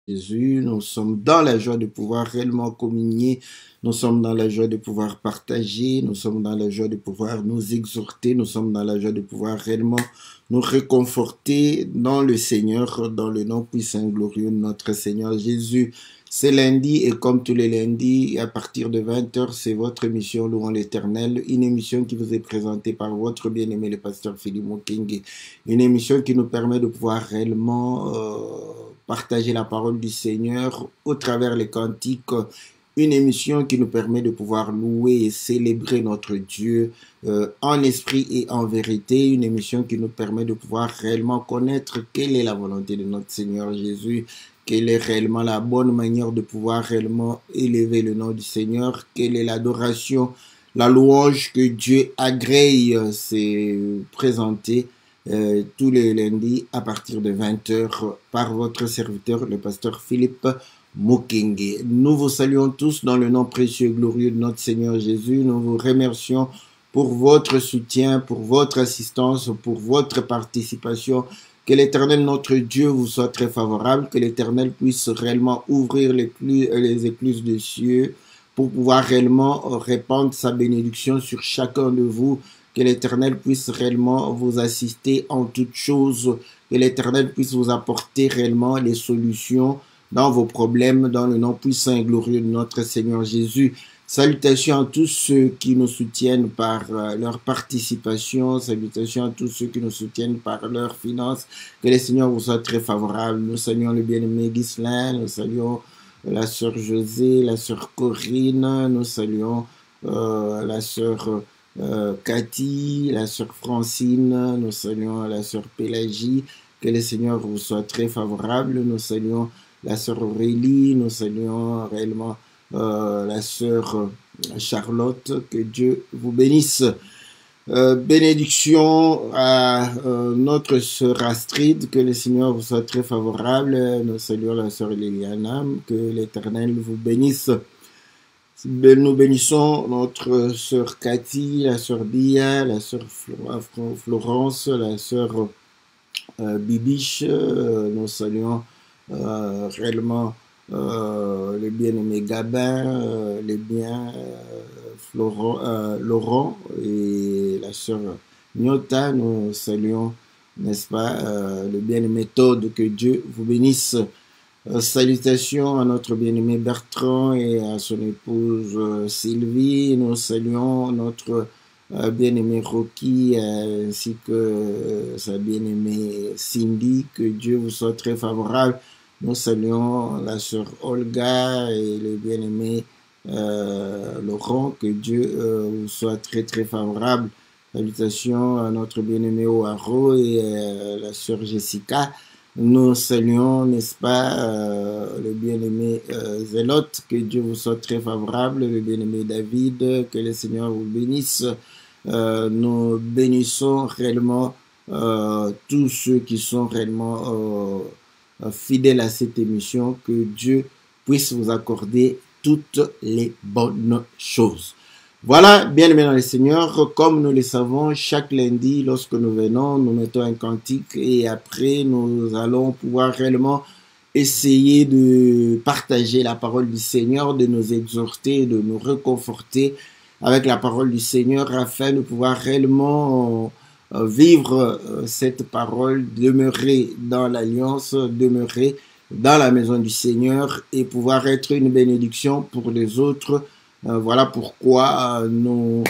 Jésus, nous sommes dans la joie de pouvoir réellement communier, nous sommes dans la joie de pouvoir partager, nous sommes dans la joie de pouvoir nous exhorter, nous sommes dans la joie de pouvoir réellement nous réconforter dans le Seigneur, dans le nom puissant et glorieux de notre Seigneur Jésus. C'est lundi et comme tous les lundis, à partir de 20 heures, c'est votre émission Louons l'Éternel, une émission qui vous est présentée par votre bien-aimé le pasteur Philippe Mokingi, une émission qui nous permet de pouvoir réellement partager la parole du Seigneur au travers les cantiques, une émission qui nous permet de pouvoir louer et célébrer notre Dieu en esprit et en vérité, une émission qui nous permet de pouvoir réellement connaître quelle est la volonté de notre Seigneur Jésus, quelle est réellement la bonne manière de pouvoir réellement élever le nom du Seigneur, quelle est l'adoration, la louange que Dieu agrée, c'est présenté tous les lundis à partir de 20 heures par votre serviteur, le pasteur Philippe Mokingi. Nous vous saluons tous dans le nom précieux et glorieux de notre Seigneur Jésus. Nous vous remercions pour votre soutien, pour votre assistance, pour votre participation. Que l'Éternel, notre Dieu, vous soit très favorable, que l'Éternel puisse réellement ouvrir les écluses des cieux pour pouvoir réellement répandre sa bénédiction sur chacun de vous. Que l'Éternel puisse réellement vous assister en toutes choses, que l'Éternel puisse vous apporter réellement les solutions dans vos problèmes, dans le nom puissant et glorieux de notre Seigneur Jésus. Salutations à tous ceux qui nous soutiennent par leur participation, salutations à tous ceux qui nous soutiennent par leurs finances. Que le Seigneur vous soit très favorable. Nous saluons le bien-aimé Ghislain, nous saluons la sœur José, la sœur Corinne, nous saluons la sœur Cathy, la sœur Francine, nous saluons la sœur Pélagie, que le Seigneur vous soit très favorable. Nous saluons la sœur Aurélie, nous saluons réellement la sœur Charlotte, que Dieu vous bénisse. Bénédiction à notre sœur Astrid, que le Seigneur vous soit très favorable. Nous saluons la sœur Liliana, que l'Éternel vous bénisse. Nous bénissons notre sœur Cathy, la sœur Bia, la sœur Florence, la sœur Bibiche. Nous saluons réellement le bien-aimé Gabin, les biens Laurent et la sœur Nyota. Nous saluons, n'est-ce pas, le bien-aimé Todd, que Dieu vous bénisse. Salutations à notre bien-aimé Bertrand et à son épouse Sylvie. Nous saluons notre bien-aimé Rocky ainsi que sa bien-aimée Cindy. Que Dieu vous soit très favorable. Nous saluons la sœur Olga et le bien-aimé Laurent. Que Dieu vous soit très très favorable. Salutations à notre bien-aimé Oaro et la sœur Jessica. Nous saluons, n'est-ce pas, le bien-aimé Zélote, que Dieu vous soit très favorable, le bien-aimé David, que le Seigneur vous bénisse. Nous bénissons réellement tous ceux qui sont réellement fidèles à cette émission, que Dieu puisse vous accorder toutes les bonnes choses. Voilà, bien-aimés dans le Seigneur, comme nous le savons, chaque lundi, lorsque nous venons, nous mettons un cantique et après, nous allons pouvoir réellement essayer de partager la parole du Seigneur, de nous exhorter, de nous réconforter avec la parole du Seigneur afin de pouvoir réellement vivre cette parole, demeurer dans l'alliance, demeurer dans la maison du Seigneur et pouvoir être une bénédiction pour les autres. Voilà pourquoi nous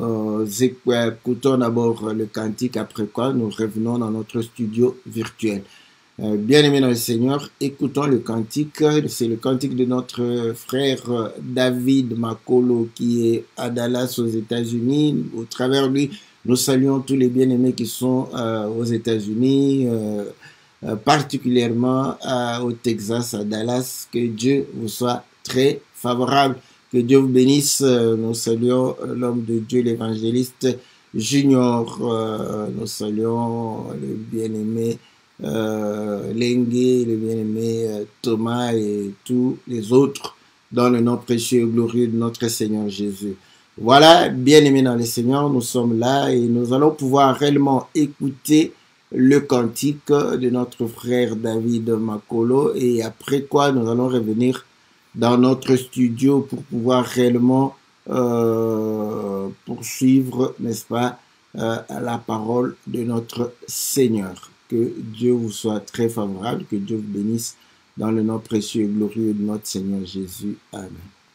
écoutons d'abord le cantique, après quoi nous revenons dans notre studio virtuel. Bien-aimés dans le Seigneur, écoutons le cantique. C'est le cantique de notre frère David Makolo qui est à Dallas aux États-Unis. Au travers de lui, nous saluons tous les bien-aimés qui sont aux États-Unis, particulièrement au Texas, à Dallas. Que Dieu vous soit très favorable. Que Dieu vous bénisse. Nous saluons l'homme de Dieu, l'évangéliste Junior. Nous saluons le bien-aimé Lengue, le bien-aimé Thomas et tous les autres dans le nom précieux et glorieux de notre Seigneur Jésus. Voilà, bien-aimés dans le Seigneur, nous sommes là et nous allons pouvoir réellement écouter le cantique de notre frère David Makolo et après quoi nous allons revenir dans notre studio pour pouvoir réellement poursuivre, n'est-ce pas, la parole de notre Seigneur. Que Dieu vous soit très favorable, que Dieu vous bénisse dans le nom précieux et glorieux de notre Seigneur Jésus. Amen.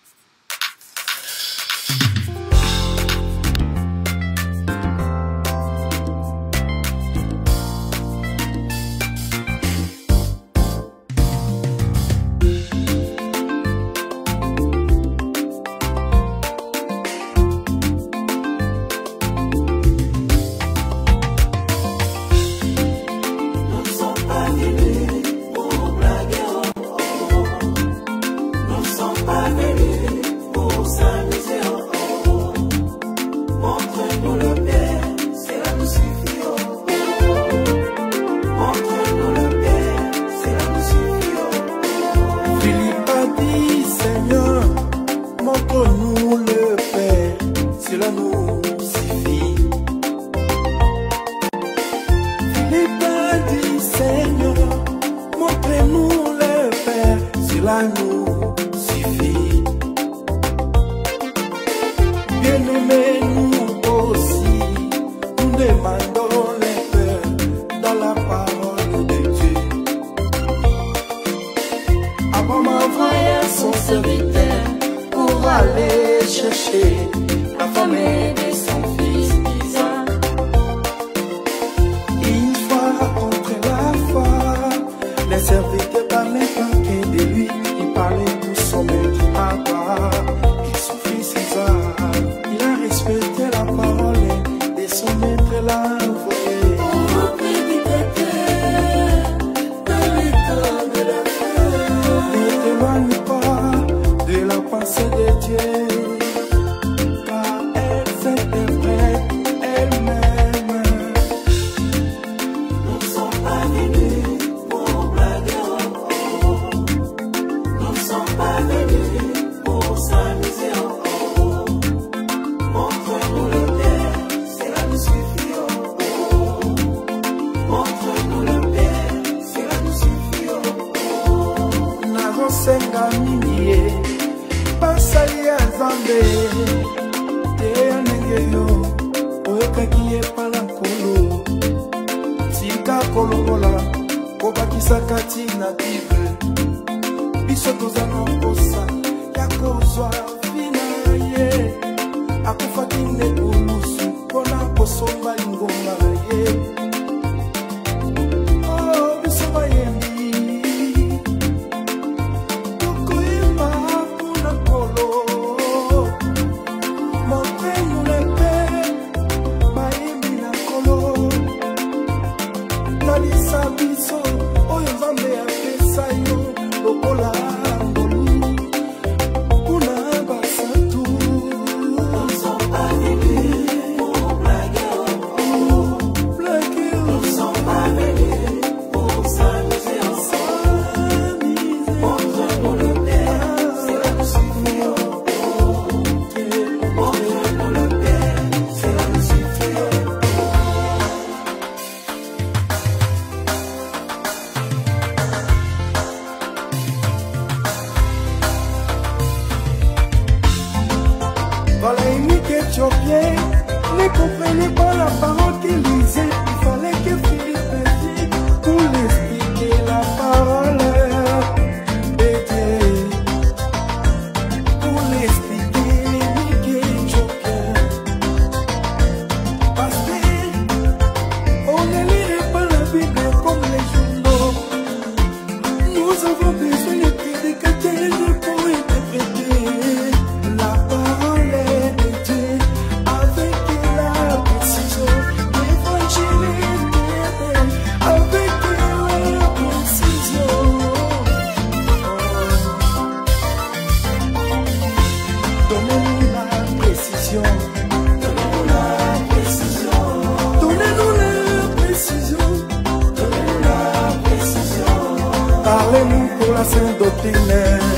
Parlez-nous pour la sainte doctrine.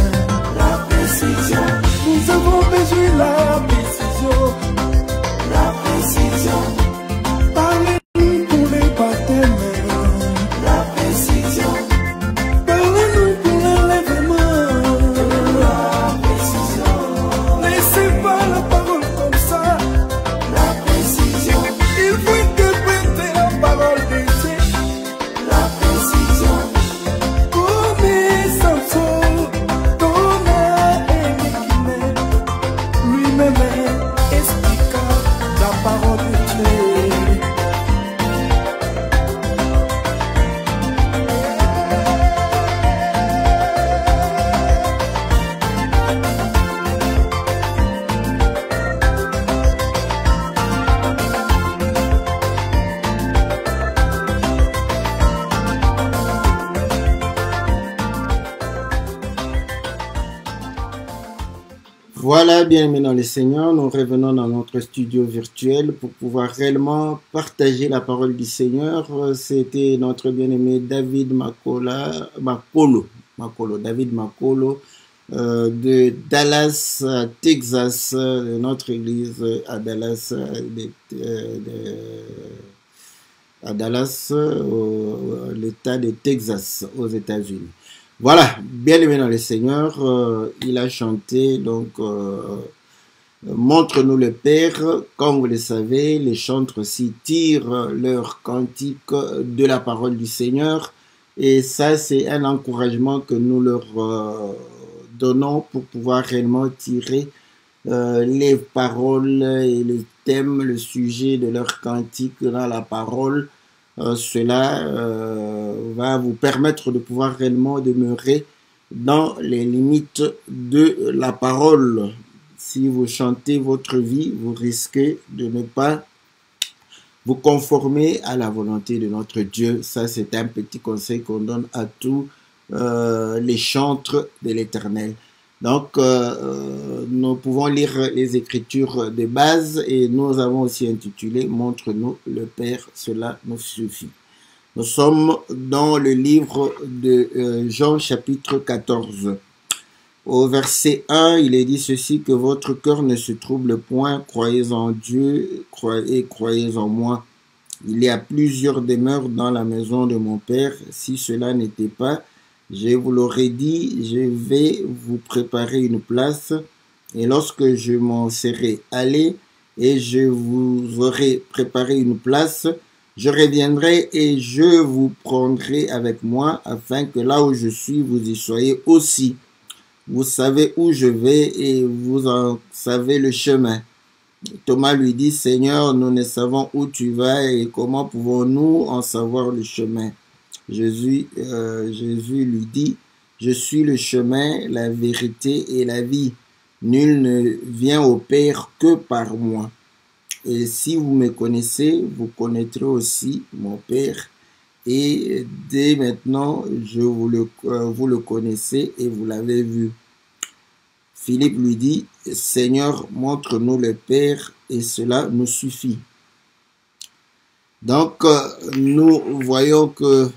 La précision. Nous avons besoin la précision. La précision. Parlez-nous pour les baptêmes. Voilà, bien-aimés dans le Seigneur, nous revenons dans notre studio virtuel pour pouvoir réellement partager la parole du Seigneur. C'était notre bien-aimé David David Makolo, de Dallas, Texas, de notre église à Dallas, à Dallas, l'État de Texas, aux États-Unis. Voilà, bien aimé dans le Seigneur, il a chanté, donc, montre-nous le Père. Comme vous le savez, les chantres aussi tirent leur cantique de la parole du Seigneur. Et ça, c'est un encouragement que nous leur donnons pour pouvoir réellement tirer les paroles et le thème, le sujet de leur cantique dans la parole. Cela va vous permettre de pouvoir réellement demeurer dans les limites de la parole. Si vous chantez votre vie, vous risquez de ne pas vous conformer à la volonté de notre Dieu. Ça, c'est un petit conseil qu'on donne à tous les chantres de l'Éternel. Donc, nous pouvons lire les Écritures de base et nous avons aussi intitulé « Montre-nous le Père, cela nous suffit ». Nous sommes dans le livre de Jean chapitre 14. Au verset 1, il est dit ceci, que votre cœur ne se trouble point, croyez en Dieu et croyez en moi. Il y a plusieurs demeures dans la maison de mon Père. Si cela n'était pas, je vous l'aurais dit, je vais vous préparer une place. Et lorsque je m'en serai allé et je vous aurai préparé une place, je reviendrai et je vous prendrai avec moi, afin que là où je suis, vous y soyez aussi. Vous savez où je vais et vous en savez le chemin. Thomas lui dit, Seigneur, nous ne savons où tu vas et comment pouvons-nous en savoir le chemin? Jésus lui dit, je suis le chemin, la vérité et la vie. Nul ne vient au Père que par moi. Et si vous me connaissez, vous connaîtrez aussi mon Père. Et dès maintenant, vous le connaissez et vous l'avez vu. Philippe lui dit, Seigneur, montre-nous le Père et cela nous suffit. Donc, nous voyons que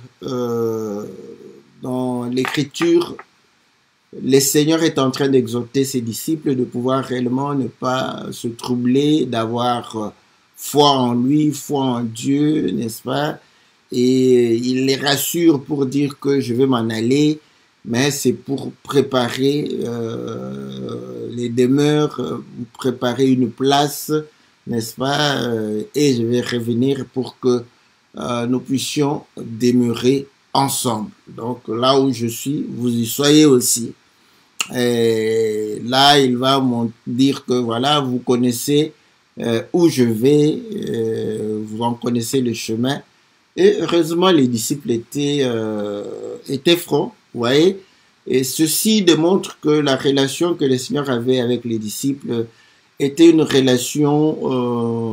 dans l'Écriture, le Seigneur est en train d'exhorter ses disciples de pouvoir réellement ne pas se troubler, d'avoir foi en lui, foi en Dieu, n'est-ce pas? Et il les rassure pour dire que je vais m'en aller, mais c'est pour préparer les demeures, préparer une place, n'est-ce pas? Et je vais revenir pour que nous puissions demeurer ensemble. Donc là où je suis, vous y soyez aussi. Et là, il va dire que voilà, vous connaissez où je vais, vous en connaissez le chemin. Et heureusement, les disciples étaient francs, vous voyez. Et ceci démontre que la relation que le Seigneur avait avec les disciples était une relation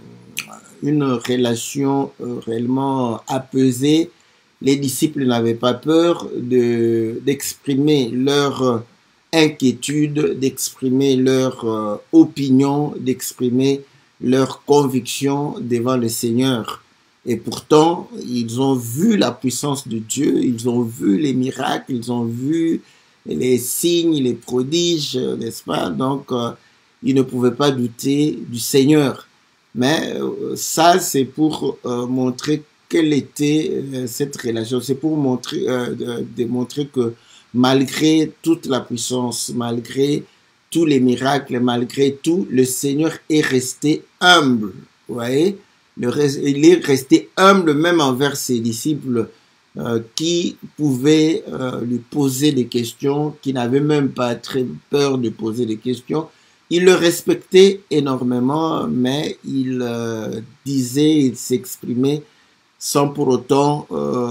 réellement apaisée. Les disciples n'avaient pas peur d'exprimer leur inquiétude, d'exprimer leur opinion, d'exprimer leur conviction devant le Seigneur. Et pourtant, ils ont vu la puissance de Dieu, ils ont vu les miracles, ils ont vu les signes, les prodiges, n'est-ce pas? Donc, ils ne pouvaient pas douter du Seigneur. Mais ça, c'est pour montrer quelle était cette relation. C'est pour démontrer que malgré toute la puissance, malgré tous les miracles, malgré tout, le Seigneur est resté humble. Vous voyez? Il est resté humble même envers ses disciples qui pouvaient lui poser des questions, qui n'avaient même pas très peur de poser des questions. Il le respectait énormément, mais il disait, il s'exprimait sans pour autant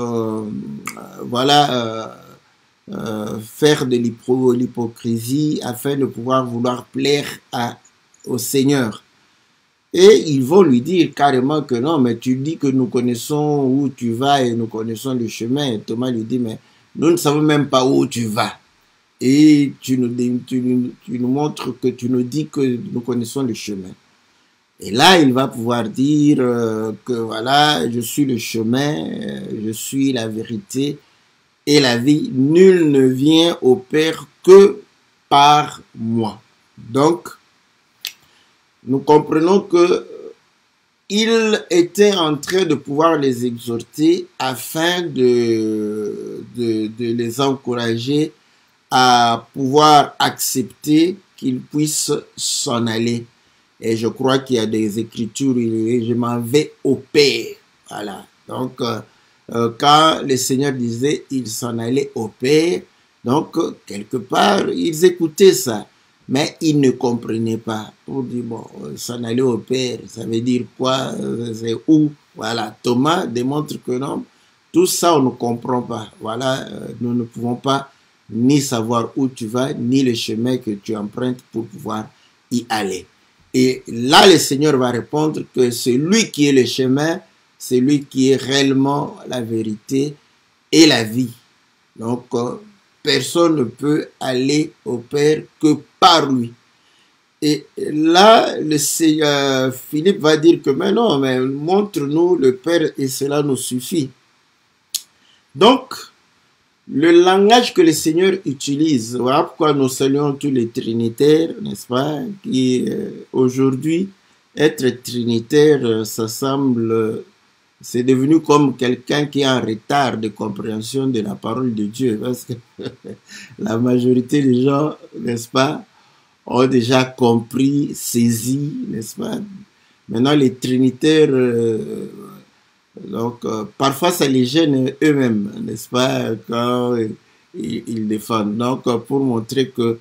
faire de l'hypocrisie afin de pouvoir vouloir plaire au Seigneur. Et ils vont lui dire carrément que non, mais tu dis que nous connaissons où tu vas et nous connaissons le chemin. Et Thomas lui dit, mais nous ne savons même pas où tu vas. et tu nous montres que tu nous dis que nous connaissons le chemin. Et là, il va pouvoir dire que voilà, je suis le chemin, je suis la vérité et la vie. Nul ne vient au Père que par moi. Donc, nous comprenons que il était en train de pouvoir les exhorter afin de les encourager à pouvoir accepter qu'ils puissent s'en aller. Et je crois qu'il y a des écritures, je m'en vais au Père. Voilà. Donc, quand le Seigneur disait, il s'en allait au Père, donc, quelque part, ils écoutaient ça. Mais ils ne comprenaient pas. Pour dire, bon, s'en aller au Père, ça veut dire quoi? C'est où? Voilà. Thomas démontre que non, tout ça, on ne comprend pas. Voilà, nous ne pouvons pas ni savoir où tu vas, ni le chemin que tu empruntes pour pouvoir y aller. Et là, le Seigneur va répondre que c'est lui qui est le chemin, c'est lui qui est réellement la vérité et la vie. Donc, personne ne peut aller au Père que par lui. Et là, le Seigneur Philippe va dire que mais non, mais montre-nous le Père et cela nous suffit. Donc, le langage que le Seigneur utilise, voilà pourquoi nous saluons tous les trinitaires, n'est-ce pas, qui aujourd'hui, être trinitaire, ça semble, c'est devenu comme quelqu'un qui est en retard de compréhension de la parole de Dieu, parce que la majorité des gens, n'est-ce pas, ont déjà compris, saisi, n'est-ce pas. Maintenant, les trinitaires, donc, parfois, ça les gêne eux-mêmes, n'est-ce pas, quand ils défendent. Donc, pour montrer que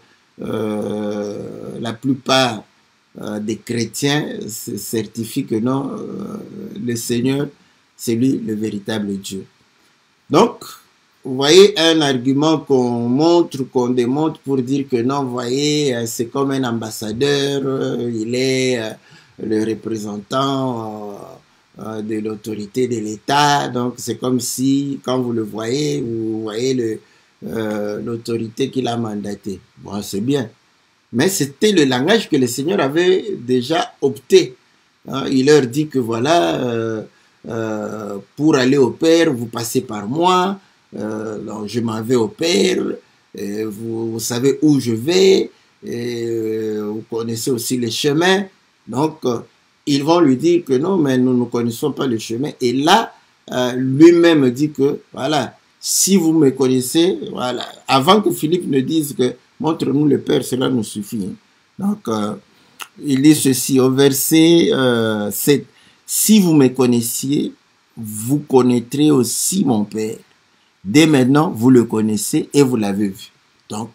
la plupart des chrétiens se certifient que non, le Seigneur, c'est lui le véritable Dieu. Donc, vous voyez un argument qu'on montre, qu'on démontre pour dire que non, vous voyez, c'est comme un ambassadeur, il est le représentant de l'autorité de l'État. Donc, c'est comme si, quand vous le voyez, vous voyez l'autorité qu'il a mandatée. Bon, c'est bien. Mais c'était le langage que le Seigneur avait déjà opté. Il leur dit que voilà, pour aller au Père, vous passez par moi. Donc je m'en vais au Père. Vous savez où je vais. Vous connaissez aussi le chemin. Donc, ils vont lui dire que non, mais nous ne connaissons pas le chemin. Et là, lui-même dit que, voilà, si vous me connaissez, voilà, avant que Philippe ne dise que montre-nous le Père, cela nous suffit. Donc, il dit ceci au verset 7. Si vous me connaissiez, vous connaîtrez aussi mon Père. Dès maintenant, vous le connaissez et vous l'avez vu. Donc,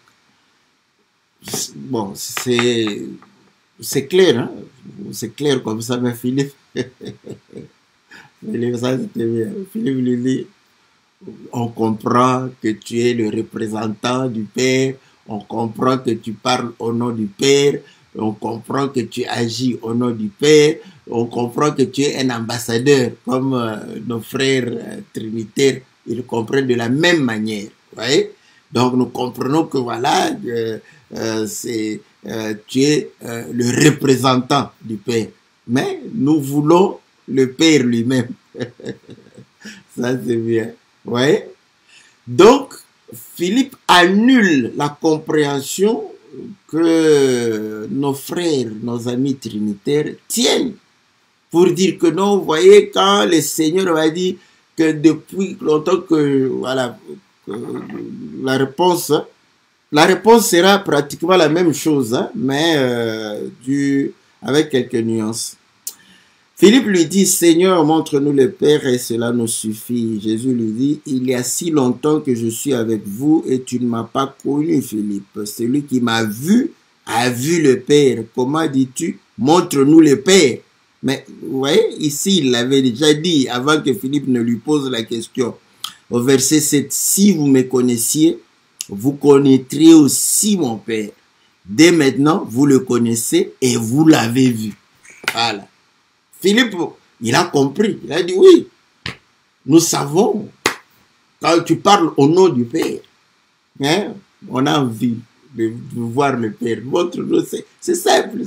bon, c'est clair, hein? C'est clair comme ça, mais Philippe, Philippe, ça c'était bien. Philippe lui dit, on comprend que tu es le représentant du Père, on comprend que tu parles au nom du Père, on comprend que tu agis au nom du Père, on comprend que tu es un ambassadeur, comme nos frères trinitaires, ils comprennent de la même manière. Vous voyez? Donc nous comprenons que voilà, tu es le représentant du Père. Mais nous voulons le Père lui-même. Ça c'est bien. Vous voyez? Donc, Philippe annule la compréhension que nos frères, nos amis trinitaires tiennent pour dire que non, vous voyez, quand le Seigneur a dit que depuis longtemps que, voilà, la réponse sera pratiquement la même chose, hein, mais avec quelques nuances. Philippe lui dit, Seigneur, montre-nous le Père et cela nous suffit. Jésus lui dit, il y a si longtemps que je suis avec vous et tu ne m'as pas connu, Philippe. Celui qui m'a vu a vu le Père. Comment dis-tu, montre-nous le Père? Mais vous voyez, ici, il l'avait déjà dit avant que Philippe ne lui pose la question. Au verset 7, si vous me connaissiez, vous connaîtriez aussi mon Père. Dès maintenant, vous le connaissez et vous l'avez vu. Voilà. Philippe, il a compris. Il a dit, oui, nous savons, quand tu parles au nom du Père, hein, on a envie de voir le Père. Montre-nous, c'est simple.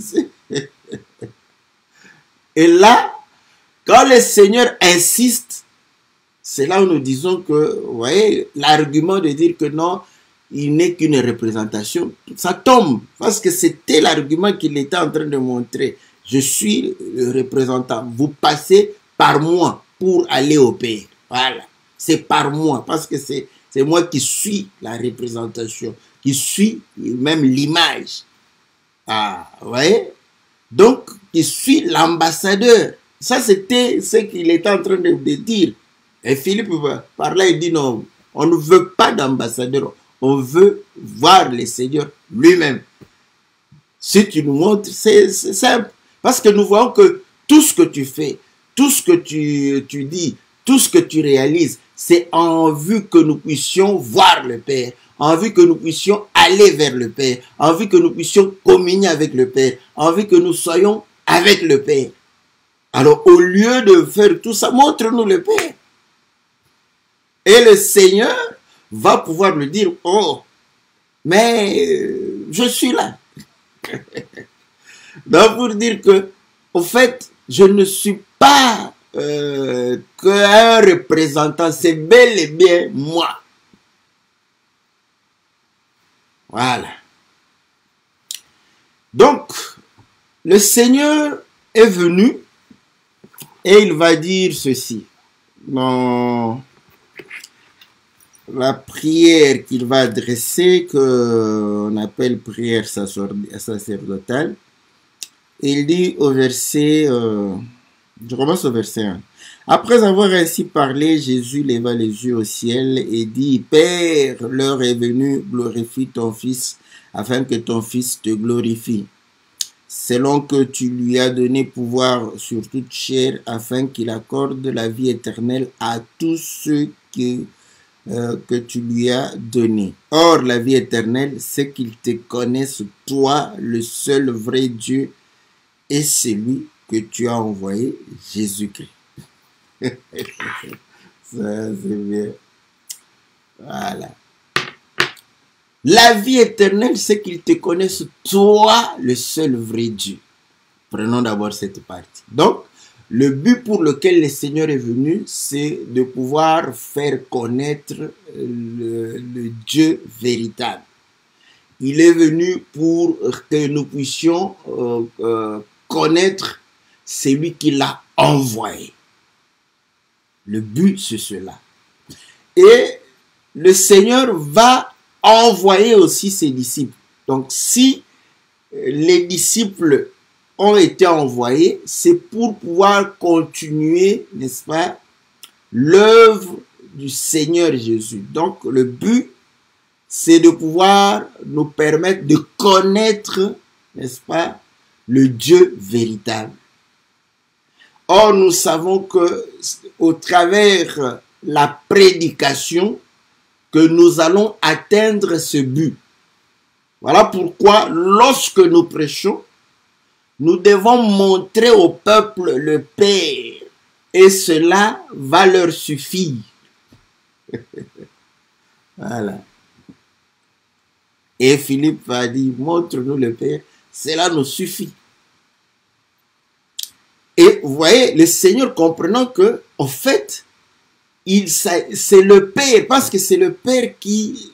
Et là, quand le Seigneur insiste, c'est là où nous disons que, vous voyez, l'argument de dire que non, il n'est qu'une représentation, ça tombe. Parce que c'était l'argument qu'il était en train de montrer. Je suis le représentant. Vous passez par moi pour aller au Père. Voilà. C'est par moi. Parce que c'est moi qui suis la représentation, qui suis même l'image. Ah, vous voyez? Donc, qui suis l'ambassadeur. Ça, c'était ce qu'il était en train de dire. Et Philippe, par là, il dit non, on ne veut pas d'ambassadeur. On veut voir le Seigneur lui-même. Si tu nous montres, c'est simple. Parce que nous voyons que tout ce que tu fais, tout ce que tu dis, tout ce que tu réalises, c'est en vue que nous puissions voir le Père, en vue que nous puissions aller vers le Père, en vue que nous puissions communier avec le Père, en vue que nous soyons avec le Père. Alors, au lieu de faire tout ça, montre-nous le Père. Et le Seigneur va pouvoir lui dire, oh, mais je suis là. Donc, pour dire que, au fait, je ne suis pas qu'un représentant, c'est bel et bien moi. Voilà. Donc, le Seigneur est venu et il va dire ceci dans la prière qu'il va adresser, qu'on appelle prière sacerdotale. Il dit au verset, je commence au verset 1. Après avoir ainsi parlé, Jésus leva les yeux au ciel et dit, Père, l'heure est venue, glorifie ton Fils, afin que ton Fils te glorifie, selon que tu lui as donné pouvoir sur toute chair, afin qu'il accorde la vie éternelle à tous ceux que tu lui as donné. Or, la vie éternelle, c'est qu'ils te connaissent, toi, le seul vrai Dieu, et celui que tu as envoyé, Jésus-Christ. Ça, c'est bien. Voilà. La vie éternelle, c'est qu'ils te connaissent, toi, le seul vrai Dieu. Prenons d'abord cette partie. Donc, le but pour lequel le Seigneur est venu, c'est de pouvoir faire connaître le Dieu véritable. Il est venu pour que nous puissions connaître celui qui l'a envoyé. Le but, c'est cela. Et le Seigneur va envoyer aussi ses disciples. Donc, si les disciples ont été envoyés, c'est pour pouvoir continuer, n'est-ce pas, l'œuvre du Seigneur Jésus. Donc, le but, c'est de pouvoir nous permettre de connaître, n'est-ce pas, le Dieu véritable. Or, nous savons que au travers la prédication, que nous allons atteindre ce but. Voilà pourquoi, lorsque nous prêchons, nous devons montrer au peuple le Père, et cela va leur suffire. Voilà. Et Philippe a dit, montre-nous le Père, cela nous suffit. Et vous voyez, le Seigneur comprenant que, en fait, c'est le Père, parce que c'est le Père qui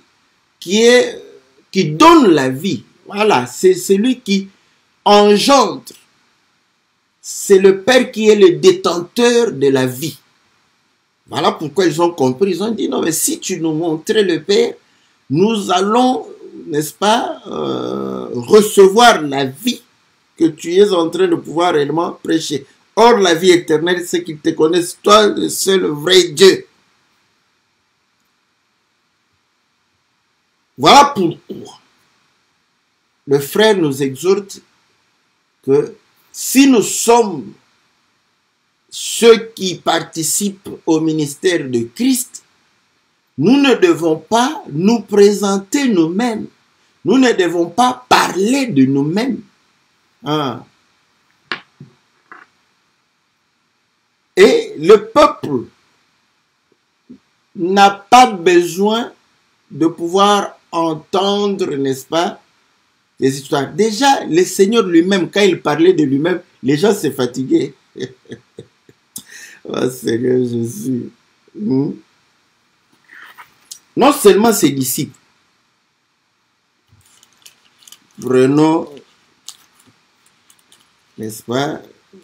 donne la vie. Voilà, c'est celui qui engendre. C'est le Père qui est le détenteur de la vie. Voilà pourquoi ils ont compris. Ils ont dit, non, mais si tu nous montrais le Père, nous allons, n'est-ce pas, recevoir la vie que tu es en train de pouvoir réellement prêcher. Or, la vie éternelle, c'est qu'ils te connaissent, toi, le seul vrai Dieu. Voilà pourquoi le frère nous exhorte que si nous sommes ceux qui participent au ministère de Christ, nous ne devons pas nous présenter nous-mêmes. Nous ne devons pas parler de nous-mêmes. Ah. Et le peuple n'a pas besoin de pouvoir entendre, n'est-ce pas, des histoires. Déjà, le Seigneur lui-même, quand il parlait de lui-même, les gens se fatiguaient. Oh Seigneur Jésus. Non seulement ses disciples, prenons, n'est-ce pas,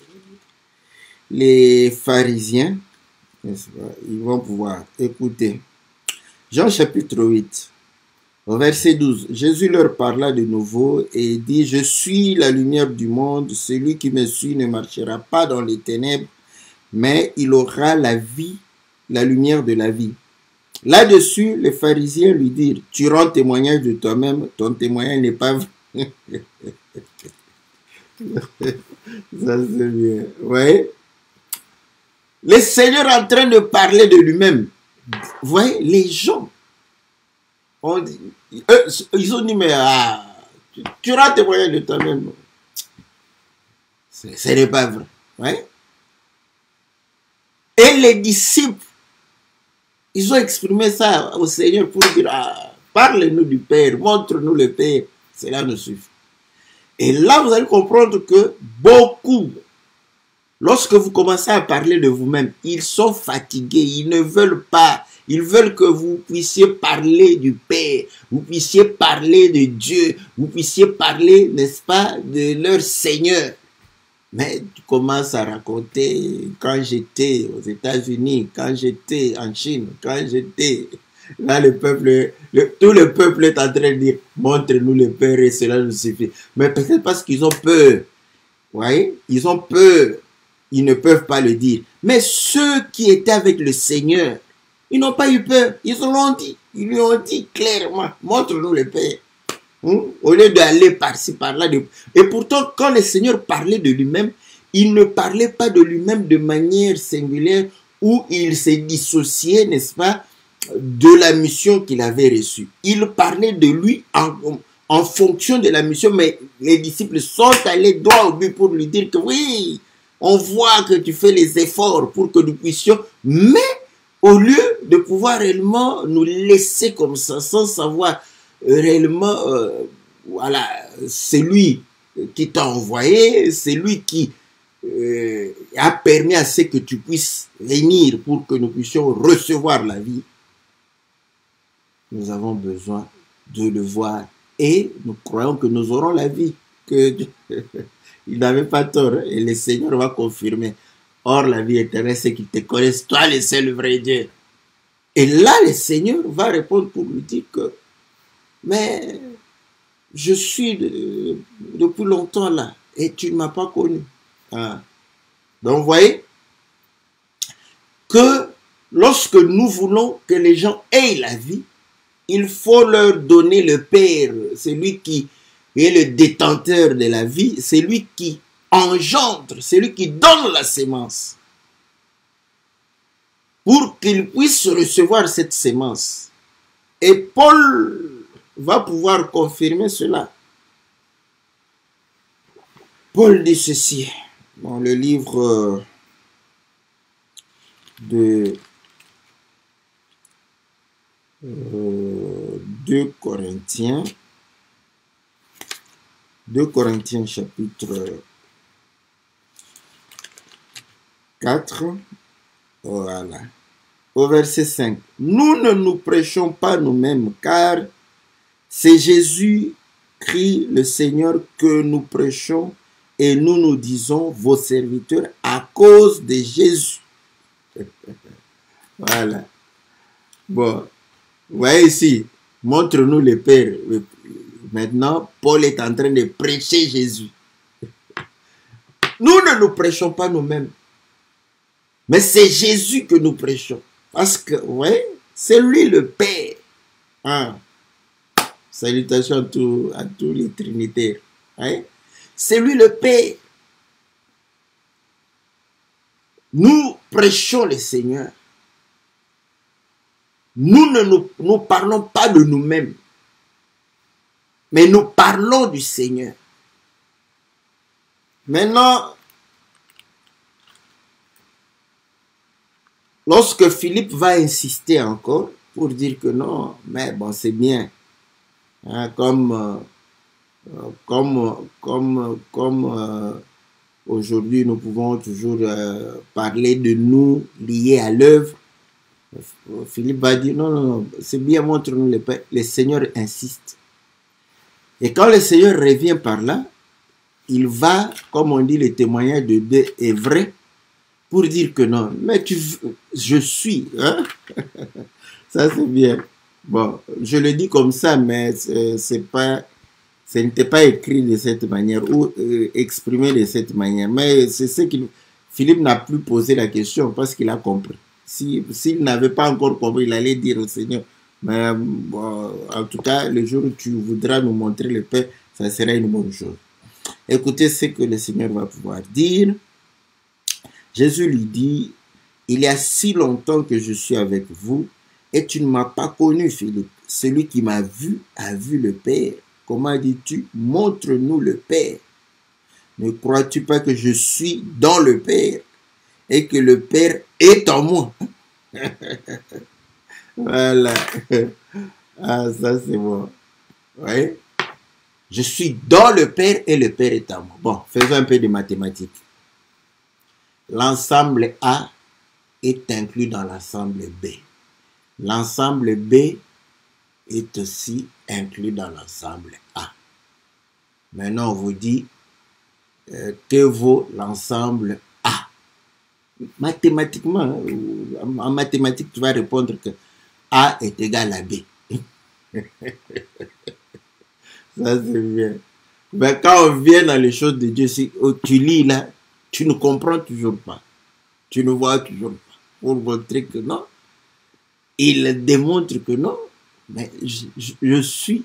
les pharisiens, n'est-ce pas, ils vont pouvoir écouter. Jean chapitre 8, au verset 12, Jésus leur parla de nouveau et dit, « Je suis la lumière du monde, celui qui me suit ne marchera pas dans les ténèbres, mais il aura la vie, la lumière de la vie. » Là-dessus, les pharisiens lui dirent, « Tu rends témoignage de toi-même, ton témoignage n'est pas vrai. » Ça c'est bien. Oui. Le Seigneur est en train de parler de lui-même. Vous voyez, les gens, ils ont dit, mais tu rends témoignage de toi-même. Ce n'est pas vrai. Ouais. Et les disciples, ils ont exprimé ça au Seigneur pour dire, parle-nous du Père, montre-nous le Père. Cela nous suffit. Et là, vous allez comprendre que beaucoup, lorsque vous commencez à parler de vous-même, ils sont fatigués, ils ne veulent pas. Ils veulent que vous puissiez parler du Père, vous puissiez parler de Dieu, vous puissiez parler, n'est-ce pas, de leur Seigneur. Mais tu commences à raconter quand j'étais aux États-Unis, quand j'étais en Chine, quand j'étais... Là, le peuple, tout le peuple est en train de dire, montre-nous le Père et cela nous suffit. Mais peut-être parce qu'ils ont peur. Vous voyez, ils ont peur. Ils ne peuvent pas le dire. Mais ceux qui étaient avec le Seigneur, ils n'ont pas eu peur. Ils l'ont dit. Ils lui ont dit clairement, montre-nous le Père. Au lieu d'aller par-ci, par-là. Et pourtant, quand le Seigneur parlait de lui-même, il ne parlait pas de lui-même de manière singulière où il s'est dissocié, n'est-ce pas, de la mission qu'il avait reçue. Il parlait de lui en fonction de la mission, mais les disciples sont allés droit au but pour lui dire que oui, on voit que tu fais les efforts pour que nous puissions, mais au lieu de pouvoir réellement nous laisser comme ça, sans savoir réellement, voilà, c'est lui qui t'a envoyé, c'est lui qui a permis à ce que tu puisses venir pour que nous puissions recevoir la vie. Nous avons besoin de le voir et nous croyons que nous aurons la vie, que il n'avait pas tort et le Seigneur va confirmer. Or, la vie éternelle, c'est qu'ils te connaissent, toi, le seul vrai Dieu. Et là, le Seigneur va répondre pour lui dire que, mais je suis depuis longtemps là et tu ne m'as pas connu. Donc, vous voyez que lorsque nous voulons que les gens aient la vie, il faut leur donner le Père, celui qui est le détenteur de la vie, c'est lui qui engendre, c'est lui qui donne la sémence pour qu'ils puissent recevoir cette sémence. Et Paul va pouvoir confirmer cela. Paul dit ceci dans le livre de 2 Corinthiens chapitre 4, voilà, au verset 5. Nous ne nous prêchons pas nous-mêmes, car c'est Jésus-Christ le Seigneur que nous prêchons, et nous nous disons vos serviteurs à cause de Jésus. Voilà. Bon, vous voyez ici, montre-nous le Père. Maintenant, Paul est en train de prêcher Jésus. Nous ne nous prêchons pas nous-mêmes, mais c'est Jésus que nous prêchons. Parce que, vous voyez, c'est lui le Père. Salutations à tous les trinitaires. Hein? C'est lui le Père. Nous prêchons le Seigneur. Nous ne nous parlons pas de nous-mêmes, mais nous parlons du Seigneur. Maintenant, lorsque Philippe va insister encore pour dire que non, mais bon, c'est bien, Hein, comme aujourd'hui, nous pouvons toujours parler de nous liés à l'œuvre. Philippe va dire, non, non, non, c'est bien, montre-nous le Père. Le Seigneur insiste. Et quand le Seigneur revient par là, il va, comme on dit, le témoignage de Dieu est vrai, pour dire que non, mais je suis. Hein? Ça, c'est bien. Bon, je le dis comme ça, mais c'est pas, ce n'était pas écrit de cette manière ou exprimé de cette manière. Mais c'est ce que Philippe n'a plus posé la question parce qu'il a compris. S'il n'avait pas encore compris, il allait dire au Seigneur, mais bon, en tout cas, le jour où tu voudras nous montrer le Père, ça sera une bonne chose. Écoutez ce que le Seigneur va pouvoir dire. Jésus lui dit, il y a si longtemps que je suis avec vous et tu ne m'as pas connu, Philippe. Celui qui m'a vu a vu le Père. Comment dis-tu? Montre-nous le Père. Ne crois-tu pas que je suis dans le Père et que le Père est en moi? Voilà. Ah, ça c'est bon. Oui. Je suis dans le Père et le Père est en moi. Bon, faisons un peu de mathématiques. L'ensemble A est inclus dans l'ensemble B. L'ensemble B est aussi inclus dans l'ensemble A. Maintenant, on vous dit que vaut l'ensemble A. Mathématiquement, en mathématiques, tu vas répondre que A est égal à B. Ça, c'est bien. Mais quand on vient dans les choses de Dieu, si tu lis là, tu ne comprends toujours pas. Tu ne vois toujours pas. Pour montrer que non. Il démontre que non. Mais je suis.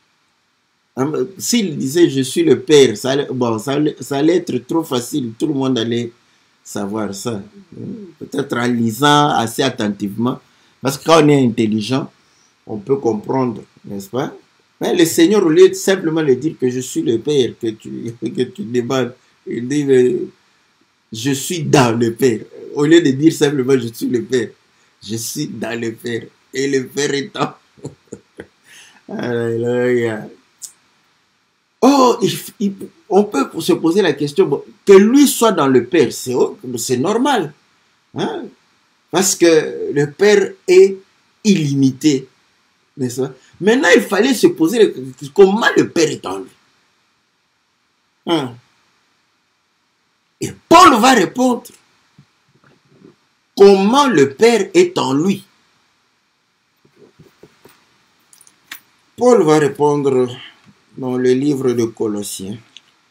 S'il disait je suis le Père, ça allait être trop facile. Tout le monde allait savoir ça. Peut-être en lisant assez attentivement. Parce que quand on est intelligent, on peut comprendre, n'est-ce pas? Mais le Seigneur, au lieu de simplement le dire que je suis le Père, que tu demandes, il dit je suis dans le Père. Au lieu de dire simplement je suis le Père, je suis dans le Père. Et le Père est en. Alléluia. Oh, on peut se poser la question, bon, que lui soit dans le Père, c'est normal. Hein? Parce que le Père est illimité. N'est-ce pas? Maintenant, il fallait se poser la question, comment le Père est en lui? Hein? Et Paul va répondre, comment le Père est en lui? Paul va répondre dans le livre de Colossiens.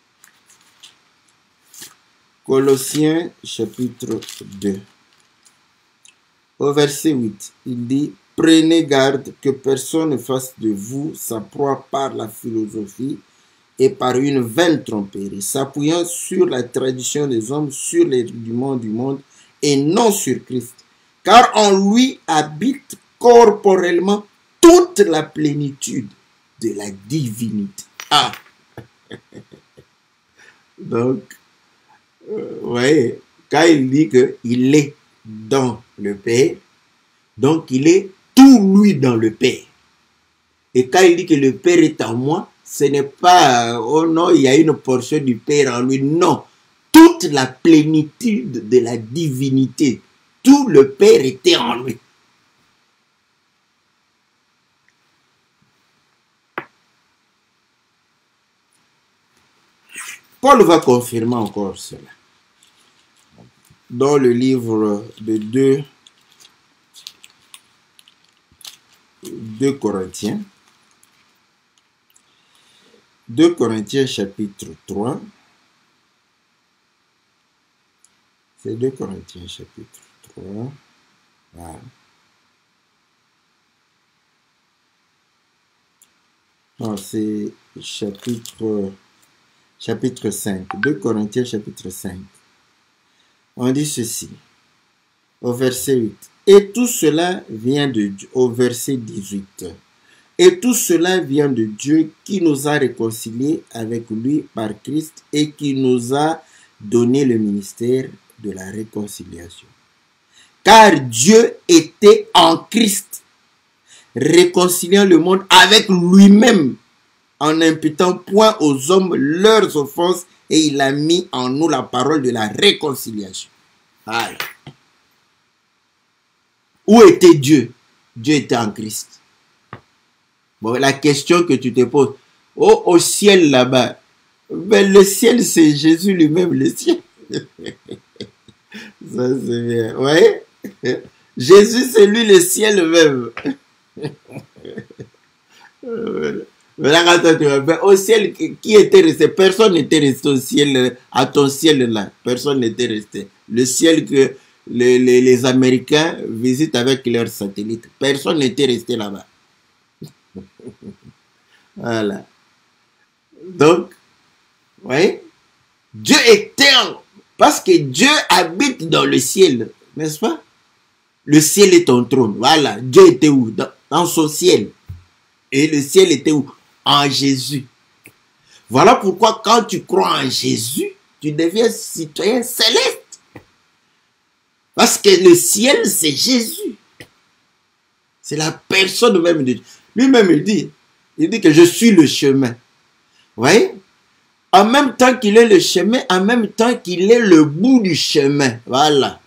Colossiens chapitre 2. Au verset 8, il dit, prenez garde que personne ne fasse de vous sa proie par la philosophie et par une vaine tromperie, s'appuyant sur la tradition des hommes, sur les rudiments du monde et non sur Christ. Car en lui habite corporellement toute la plénitude de la divinité. Ah! Donc, voyez, quand il dit qu'il est dans le Père, donc il est tout lui dans le Père. Et quand il dit que le Père est en moi, ce n'est pas, oh non, il y a une portion du Père en lui. Non, toute la plénitude de la divinité, tout le Père était en lui. Paul va confirmer encore cela. Dans le livre de 2 Corinthiens, 2 Corinthiens chapitre 3, c'est 2 Corinthiens chapitre 3, voilà. Non, c'est chapitre 5, 2 Corinthiens chapitre 5. On dit ceci, au verset 8. Et tout cela vient de Dieu, au verset 18. Et tout cela vient de Dieu qui nous a réconciliés avec lui par Christ et qui nous a donné le ministère de la réconciliation. Car Dieu était en Christ, réconciliant le monde avec lui-même, en n'imputant point aux hommes leurs offenses, et il a mis en nous la parole de la réconciliation. Voilà. Où était Dieu? Dieu était en Christ. Bon, la question que tu te poses, oh, au ciel là-bas, ben, le ciel c'est Jésus lui-même, le ciel. Ça c'est bien, vous voyez? Jésus c'est lui le ciel même. Voilà, quand tu vas au ciel, qui était resté? Personne n'était resté au ciel, à ton ciel là. Personne n'était resté. Le ciel que les Américains visitent avec leurs satellites. Personne n'était resté là-bas. Voilà. Donc, vous voyez, Dieu est éternel. Parce que Dieu habite dans le ciel, n'est-ce pas? Le ciel est ton trône. Voilà. Dieu était où? Dans son ciel. Et le ciel était où? En Jésus. Voilà pourquoi quand tu crois en Jésus, tu deviens citoyen céleste. Parce que le ciel, c'est Jésus. C'est la personne même de Dieu. Lui-même, il dit que je suis le chemin. Vous voyez? En même temps qu'il est le chemin, en même temps qu'il est le bout du chemin. Voilà.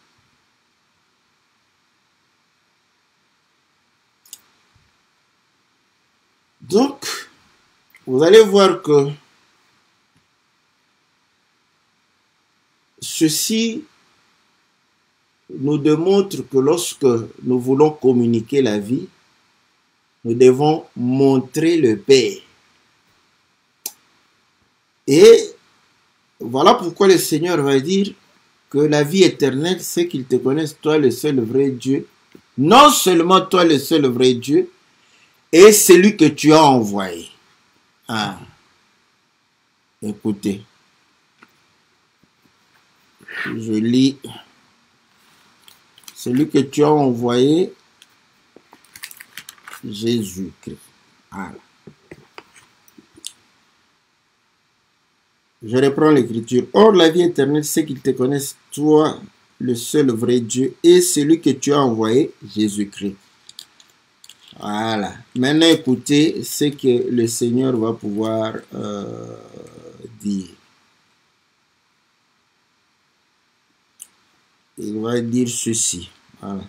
Donc, vous allez voir que ceci nous démontre que lorsque nous voulons communiquer la vie, nous devons montrer le Père. Et voilà pourquoi le Seigneur va dire que la vie éternelle, c'est qu'ils te connaissent, toi le seul vrai Dieu. Non seulement toi le seul vrai Dieu, et celui que tu as envoyé. Ah, écoutez, je lis. Celui que tu as envoyé, Jésus-Christ. Voilà. Je reprends l'écriture. Or, la vie éternelle, c'est qu'ils te connaissent, toi, le seul vrai Dieu, et celui que tu as envoyé, Jésus-Christ. Voilà. Maintenant, écoutez ce que le Seigneur va pouvoir dire. Il va dire ceci. Voilà.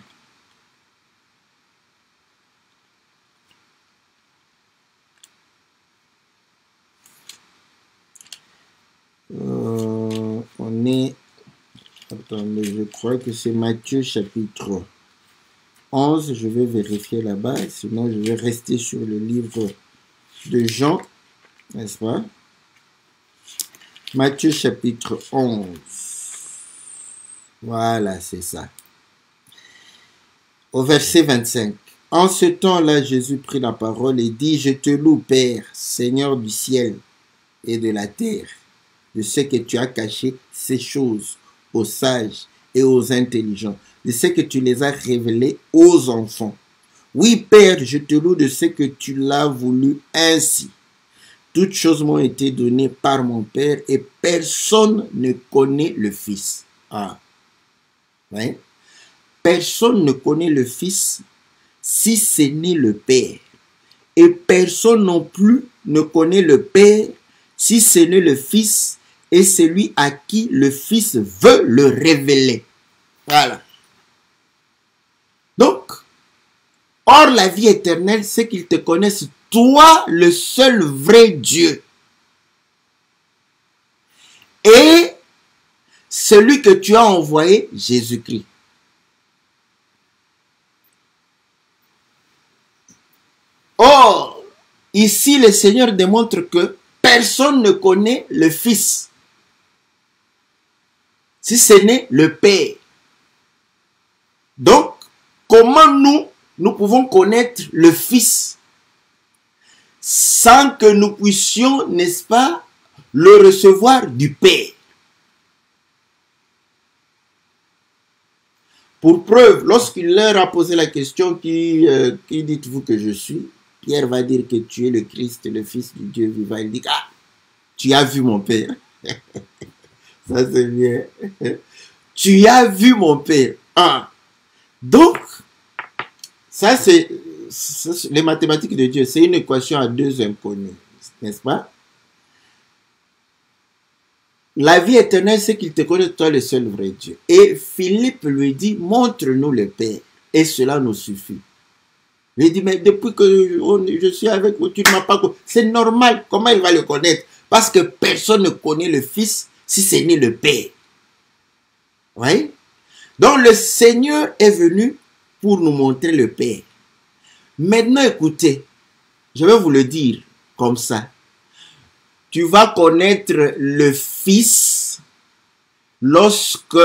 On est... Attendez, je crois que c'est Matthieu chapitre 11. Je vais vérifier là-bas. Sinon, je vais rester sur le livre de Jean. N'est-ce pas? Matthieu chapitre 11. Voilà, c'est ça. Au verset 25. En ce temps-là, Jésus prit la parole et dit, « Je te loue, Père, Seigneur du ciel et de la terre. Je sais que tu as caché ces choses aux sages et aux intelligents. Je sais que tu les as révélées aux enfants. Oui, Père, je te loue de ce que tu l'as voulu ainsi. Toutes choses m'ont été données par mon Père et personne ne connaît le Fils. » Ah. Ouais. Personne ne connaît le Fils si ce n'est le Père. Et personne non plus ne connaît le Père si ce n'est le Fils et celui à qui le Fils veut le révéler. Voilà. Donc, or la vie éternelle, c'est qu'ils te connaissent, toi, le seul vrai Dieu. Et celui que tu as envoyé, Jésus-Christ. Or, ici, le Seigneur démontre que personne ne connaît le Fils, si ce n'est le Père. Donc, comment nous pouvons connaître le Fils sans que nous puissions, n'est-ce pas, le recevoir du Père? Pour preuve, lorsqu'il leur a posé la question, qui dites-vous que je suis? Pierre va dire que tu es le Christ, le Fils du Dieu vivant. Il dit, ah, tu as vu mon Père. Ça c'est bien. Tu as vu mon Père. Ah. Donc, ça c'est les mathématiques de Dieu, c'est une équation à deux inconnus, n'est-ce pas? La vie éternelle, c'est qu'il te connaît, toi, le seul vrai Dieu. Et Philippe lui dit, montre-nous le Père, et cela nous suffit. Il dit, mais depuis que je suis avec vous, tu ne m'as pas connu. C'est normal, comment il va le connaître? Parce que personne ne connaît le Fils si ce n'est le Père. Oui? Donc le Seigneur est venu pour nous montrer le Père. Maintenant, écoutez, je vais vous le dire comme ça. Tu vas connaître le Fils lorsque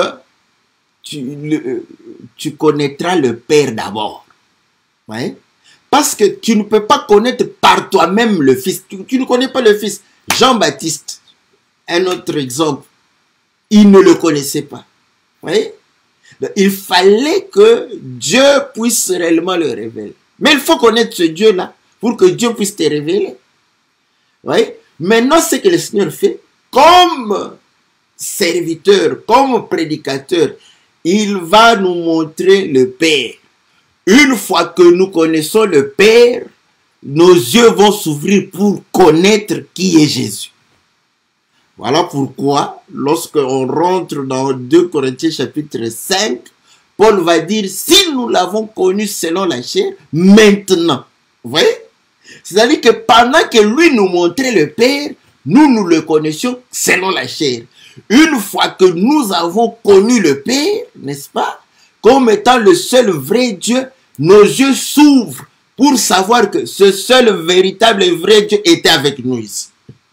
tu connaîtras le Père d'abord. Oui? Parce que tu ne peux pas connaître par toi-même le Fils. Tu ne connais pas le Fils. Jean-Baptiste, un autre exemple, il ne le connaissait pas. Oui? Il fallait que Dieu puisse réellement le révéler. Mais il faut connaître ce Dieu-là pour que Dieu puisse te révéler. Oui? Maintenant, ce que le Seigneur fait, comme serviteur, comme prédicateur, il va nous montrer le Père. Une fois que nous connaissons le Père, nos yeux vont s'ouvrir pour connaître qui est Jésus. Voilà pourquoi, lorsqu'on rentre dans 2 Corinthiens chapitre 5, Paul va dire, si nous l'avons connu selon la chair, maintenant. Vous voyez? C'est-à-dire que pendant que lui nous montrait le Père, nous le connaissions selon la chair. Une fois que nous avons connu le Père, n'est-ce pas, comme étant le seul vrai Dieu, nos yeux s'ouvrent pour savoir que ce seul véritable et vrai Dieu était avec nous ici.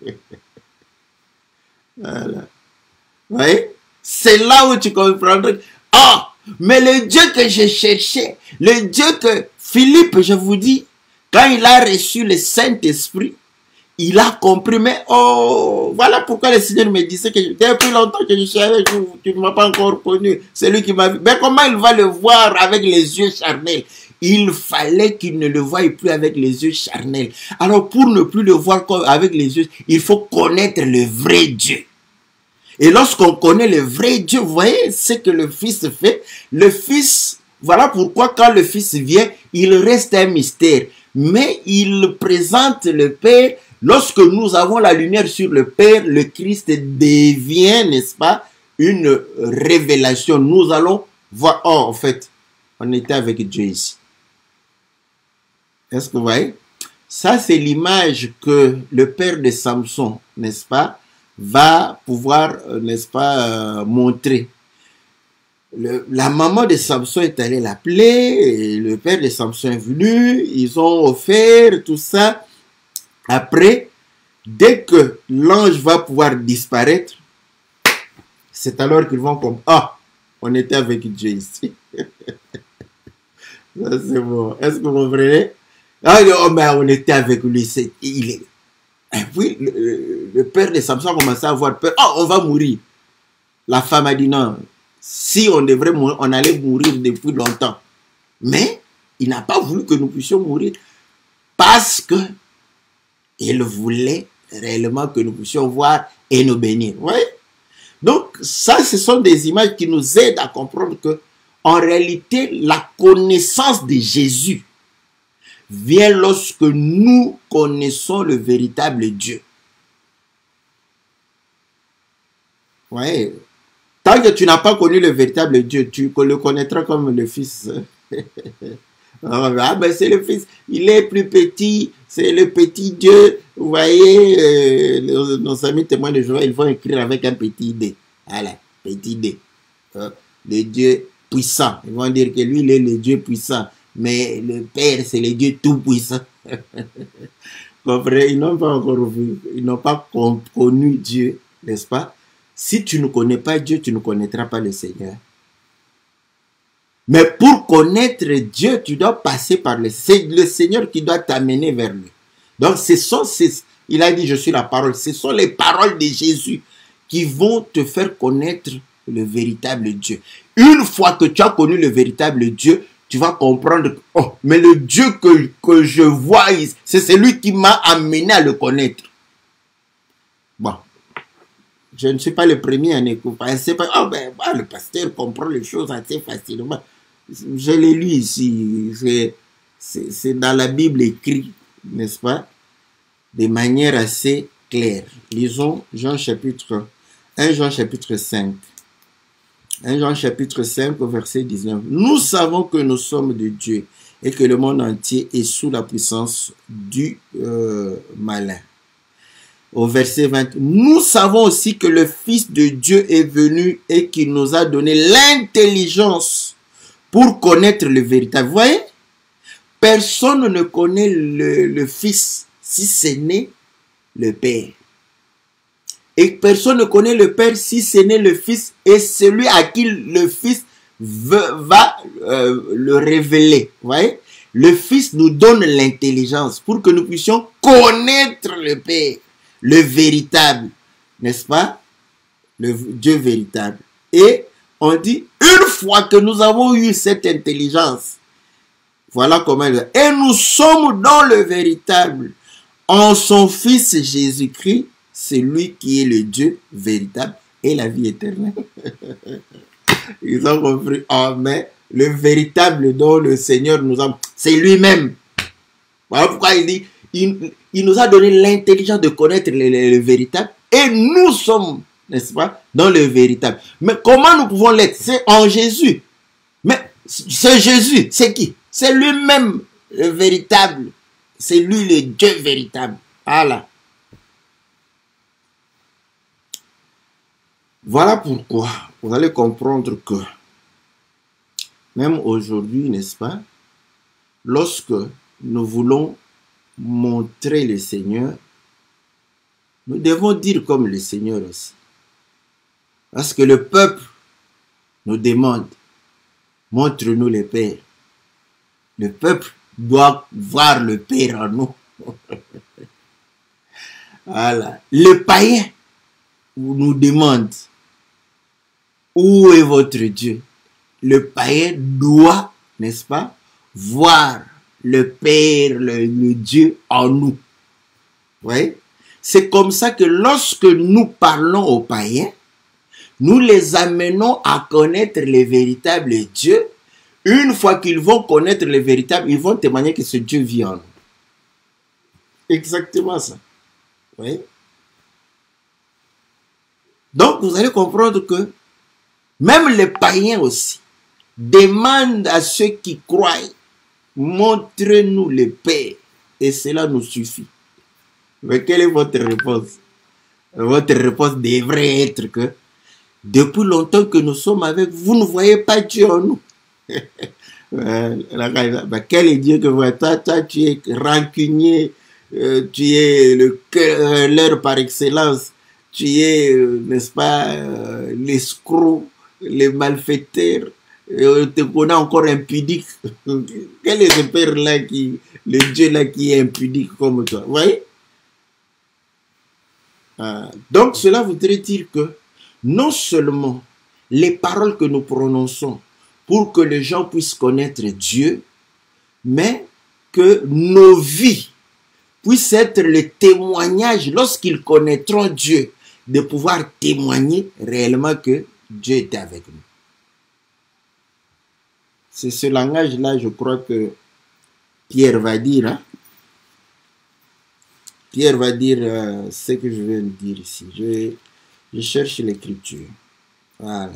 Voilà. Oui? C'est là où tu comprendras. Ah, mais le Dieu que je cherchais, le Dieu que Philippe, je vous dis, quand il a reçu le Saint-Esprit, il a compris, mais oh, voilà pourquoi le Seigneur me disait que depuis longtemps que je suis avec vous, tu ne m'as pas encore connu, c'est lui qui m'a vu. Mais comment il va le voir avec les yeux charnels? Il fallait qu'il ne le voie plus avec les yeux charnels. Alors pour ne plus le voir avec les yeux, il faut connaître le vrai Dieu. Et lorsqu'on connaît le vrai Dieu, vous voyez ce que le Fils fait. Le Fils, voilà pourquoi quand le Fils vient, il reste un mystère. Mais il présente le Père. Lorsque nous avons la lumière sur le Père, le Christ devient, n'est-ce pas, une révélation. Nous allons voir, oh, en fait, on était avec Dieu ici. Est-ce que vous voyez? Ça, c'est l'image que le père de Samson, n'est-ce pas, va pouvoir, n'est-ce pas, montrer. La maman de Samson est allée l'appeler, le père de Samson est venu, ils ont offert tout ça. Après, dès que l'ange va pouvoir disparaître, c'est alors qu'ils vont comme, ah, on était avec Dieu ici. Ça c'est bon. Est-ce que vous comprenez? Ah, oh, ben, on était avec lui. Et puis, le père de Samson a commencé à avoir peur. Oh, on va mourir. La femme a dit non. Si on devrait mourir, on allait mourir depuis longtemps. Mais, il n'a pas voulu que nous puissions mourir. Parce que il voulait réellement que nous puissions voir et nous bénir. Oui? Donc, ça, ce sont des images qui nous aident à comprendre que, en réalité, la connaissance de Jésus vient lorsque nous connaissons le véritable Dieu. Oui. Tant que tu n'as pas connu le véritable Dieu, tu le connaîtras comme le Fils. Ah ben c'est le Fils, il est plus petit, c'est le petit Dieu. Vous voyez, nos amis témoins de Jéhovah, ils vont écrire avec un petit D. Voilà, petit D. Le Dieu puissant. Ils vont dire que lui, il est le Dieu puissant. Mais le Père, c'est le Dieu tout puissant. Comprenez? Ils n'ont pas encore vu, ils n'ont pas connu Dieu, n'est-ce pas? Si tu ne connais pas Dieu, tu ne connaîtras pas le Seigneur. Mais pour connaître Dieu, tu dois passer par le Seigneur qui doit t'amener vers lui. Donc, il a dit, je suis la parole. Ce sont les paroles de Jésus qui vont te faire connaître le véritable Dieu. Une fois que tu as connu le véritable Dieu, tu vas comprendre, oh, mais le Dieu que je vois, c'est celui qui m'a amené à le connaître. Bon. Je ne suis pas le premier à n'écouter. Oh, ben, le pasteur comprend les choses assez facilement. Je l'ai lu ici. c'est dans la Bible écrit, n'est-ce pas, de manière assez claire. Lisons Jean chapitre 1 Jean chapitre 5. 1 Jean chapitre 5 au verset 19. Nous savons que nous sommes de Dieu et que le monde entier est sous la puissance du malin. Au verset 20, nous savons aussi que le Fils de Dieu est venu et qu'il nous a donné l'intelligence pour connaître le véritable. Vous voyez, personne ne connaît le Fils si ce n'est le Père. Et personne ne connaît le Père si ce n'est le Fils et celui à qui le Fils va le révéler. Vous voyez, le Fils nous donne l'intelligence pour que nous puissions connaître le Père, le véritable, n'est-ce pas? Le Dieu véritable. Et on dit, une fois que nous avons eu cette intelligence, voilà comment elle est. Et nous sommes dans le véritable, en son Fils Jésus-Christ, c'est lui qui est le Dieu véritable et la vie éternelle. Ils ont compris. Oh, mais le véritable dont le Seigneur nous a, c'est lui-même. Voilà pourquoi il dit, il nous a donné l'intelligence de connaître le véritable et nous sommes, n'est-ce pas, dans le véritable. Mais comment nous pouvons l'être? C'est en Jésus. Mais c'est Jésus, c'est qui? C'est lui-même le véritable. C'est lui le Dieu véritable. Voilà. Voilà pourquoi vous allez comprendre que même aujourd'hui, n'est-ce pas, lorsque nous voulons montrer le Seigneur, nous devons dire comme le Seigneur aussi. Parce que le peuple nous demande, montre-nous le Père. Le peuple doit voir le Père en nous. Voilà. Le païen nous demande, où est votre Dieu? Le païen doit, n'est-ce pas, voir le Père, le Dieu en nous. Vous voyez? C'est comme ça que lorsque nous parlons aux païens, nous les amenons à connaître le véritable Dieu. Une fois qu'ils vont connaître le véritable, ils vont témoigner que ce Dieu vit en nous. Exactement ça. Vous voyez? Donc, vous allez comprendre que même les païens aussi demandent à ceux qui croient, montrez-nous le Père, et cela nous suffit. Mais quelle est votre réponse? Votre réponse devrait être que depuis longtemps que nous sommes avec vous, vous ne voyez pas Dieu en nous. Quel est Dieu que vous voyez? Toi, tu es rancunier, tu es le querelleur par excellence, tu es, n'est-ce pas, l'escroc, le malfaiteur, on te connaît encore impudique. Quel est ce Père-là, le Dieu-là qui est impudique comme toi? Vous voyez? Donc, cela voudrait dire que non seulement les paroles que nous prononçons pour que les gens puissent connaître Dieu, mais que nos vies puissent être le témoignage lorsqu'ils connaîtront Dieu, de pouvoir témoigner réellement que Dieu était avec nous. C'est ce langage-là, je crois que Pierre va dire. Hein? Pierre va dire ce que je viens de dire ici. Je cherche l'écriture. Voilà.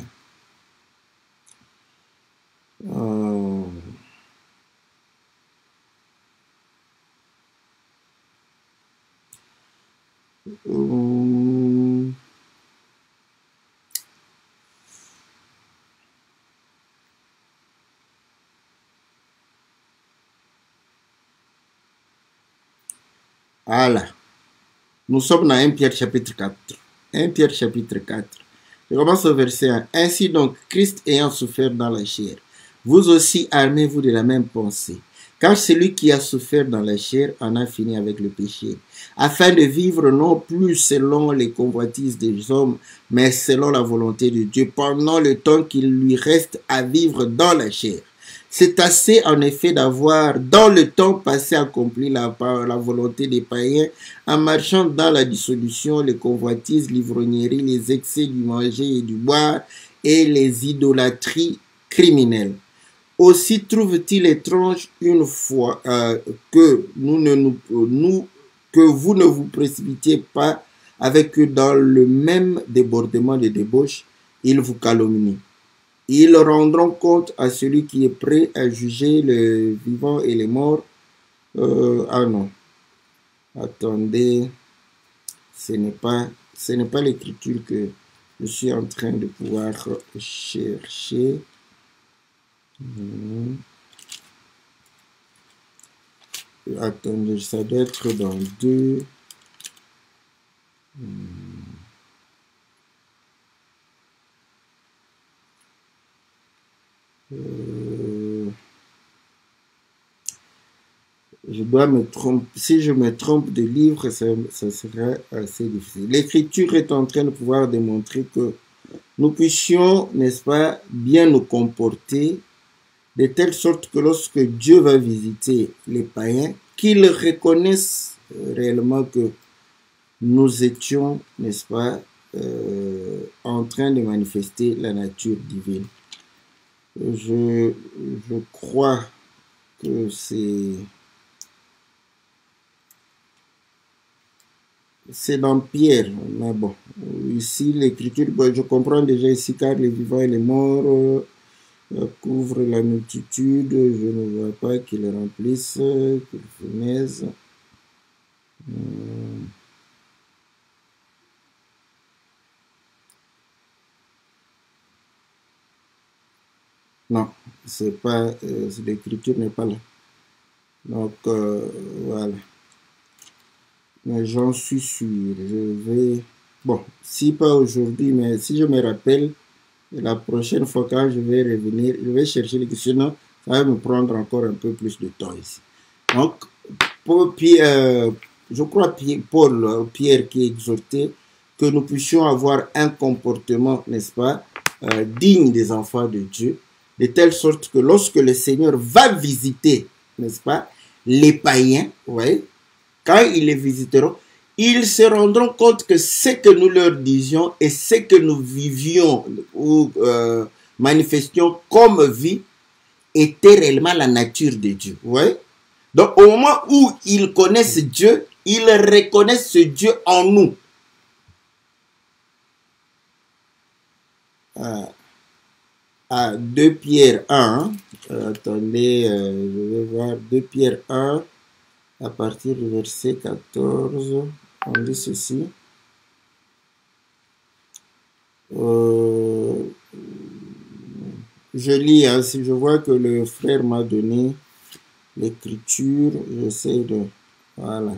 Voilà. Nous sommes dans 1 Pierre chapitre 4. 1 Pierre chapitre 4. Je commence au verset 1. Ainsi donc, Christ ayant souffert dans la chair, vous aussi armez-vous de la même pensée. Car celui qui a souffert dans la chair en a fini avec le péché, afin de vivre non plus selon les convoitises des hommes, mais selon la volonté de Dieu, pendant le temps qu'il lui reste à vivre dans la chair. C'est assez en effet d'avoir dans le temps passé accompli la volonté des païens en marchant dans la dissolution, les convoitises, l'ivrognerie, les excès du manger et du boire et les idolâtries criminelles. Aussi trouve-t-il étrange une fois que que vous ne vous précipitiez pas avec eux dans le même débordement de débauche, ils vous calomnient. Ils rendront compte à celui qui est prêt à juger les vivants et les morts. Ah non, attendez, ce n'est pas l'écriture que je suis en train de pouvoir chercher. Attendez, ça doit être dans 2. Je dois me tromper. Si je me trompe de livre, ça sera assez difficile. L'écriture est en train de pouvoir démontrer que nous puissions, n'est-ce pas, bien nous comporter de telle sorte que lorsque Dieu va visiter les païens, qu'ils reconnaissent réellement que nous étions, n'est-ce pas, en train de manifester la nature divine. Je crois que c'est dans Pierre, mais bon, ici l'écriture, bon, je comprends déjà ici, car les vivants et les morts couvrent la multitude, je ne vois pas qu'ils remplissent, qu'ils fournissent. Non, c'est pas, l'écriture n'est pas là. Donc, voilà. Mais j'en suis sûr, je vais... Bon, si pas aujourd'hui, mais si je me rappelle, la prochaine fois quand je vais revenir, je vais chercher les questions, sinon ça va me prendre encore un peu plus de temps ici. Donc, pour Pierre, je crois Pierre qui exhortait que nous puissions avoir un comportement, n'est-ce pas, digne des enfants de Dieu, de telle sorte que lorsque le Seigneur va visiter, n'est-ce pas, les païens, vous voyez, quand ils les visiteront, ils se rendront compte que ce que nous leur disions et ce que nous vivions ou manifestions comme vie était réellement la nature de Dieu. Vous voyez? Donc, au moment où ils connaissent Dieu, ils reconnaissent ce Dieu en nous. 2 Pierre 1, attendez, je vais voir 2 Pierre 1, à partir du verset 14, on dit ceci. Je lis, hein, si je vois que le frère m'a donné l'écriture, j'essaie de... Voilà.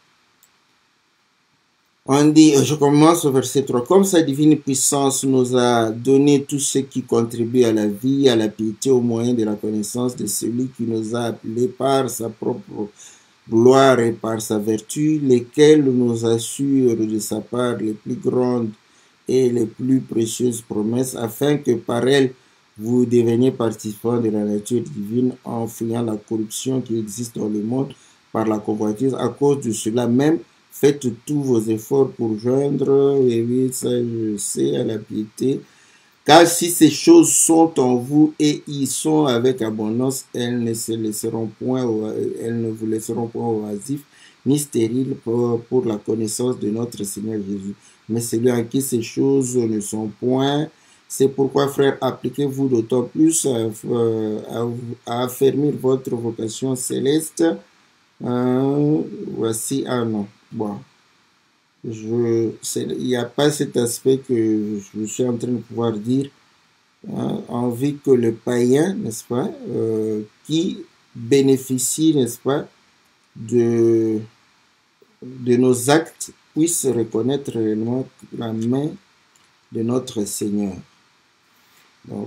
On dit, je commence au verset 3. Comme sa divine puissance nous a donné tout ce qui contribue à la vie, à la piété, au moyen de la connaissance de celui qui nous a appelés par sa propre gloire et par sa vertu, lesquels nous assurent de sa part les plus grandes et les plus précieuses promesses, afin que par elles vous deveniez participants de la nature divine, en fuyant la corruption qui existe dans le monde par la convoitise. À cause de cela même, faites tous vos efforts pour joindre, et oui, ça je sais, à la piété. Car si ces choses sont en vous et y sont avec abondance, elles ne vous laisseront point oisifs ni stériles pour la connaissance de notre Seigneur Jésus. Mais celui en qui ces choses ne sont point, c'est pourquoi, frères, appliquez-vous d'autant plus à affermir votre vocation céleste. Voici un nom. Bon. Il n'y a pas cet aspect que je suis en train de pouvoir dire, hein, envie que le païen, n'est-ce pas, qui bénéficie, n'est-ce pas, de nos actes, puisse reconnaître réellement la main de notre Seigneur. Donc,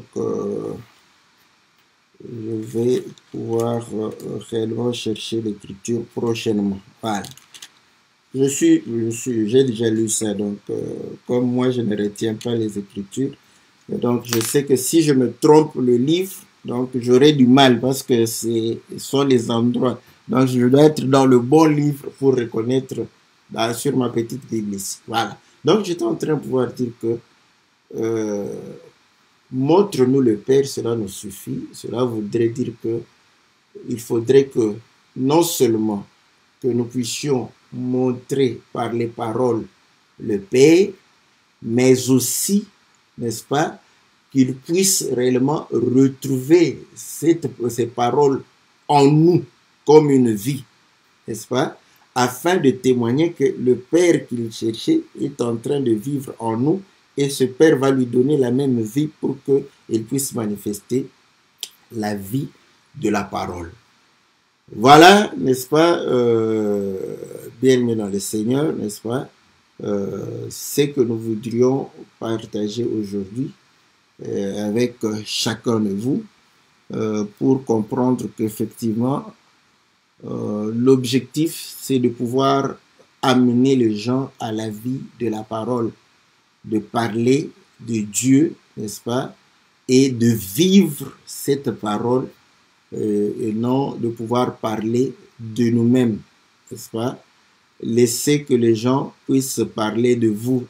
je vais pouvoir réellement chercher l'écriture prochainement. Voilà. J'ai déjà lu ça, donc comme moi je ne retiens pas les écritures, donc je sais que si je me trompe le livre, donc j'aurai du mal parce que ce sont les endroits. Donc je dois être dans le bon livre pour reconnaître sur ma petite Bible ici. Voilà. Donc j'étais en train de pouvoir dire que montre-nous le Père, cela nous suffit. Cela voudrait dire que il faudrait que non seulement que nous puissions montrer par les paroles le Père, mais aussi, n'est-ce pas, qu'il puisse réellement retrouver ces paroles en nous comme une vie, n'est-ce pas, afin de témoigner que le Père qu'il cherchait est en train de vivre en nous et ce Père va lui donner la même vie pour qu'il puisse manifester la vie de la parole. Voilà, n'est-ce pas, bien-aimés dans le Seigneur, n'est-ce pas, ce que nous voudrions partager aujourd'hui avec chacun de vous pour comprendre qu'effectivement, l'objectif, c'est de pouvoir amener les gens à la vie de la parole, de parler de Dieu, n'est-ce pas, et de vivre cette parole et non de pouvoir parler de nous-mêmes, n'est-ce pas? Laissez que les gens puissent parler de vous,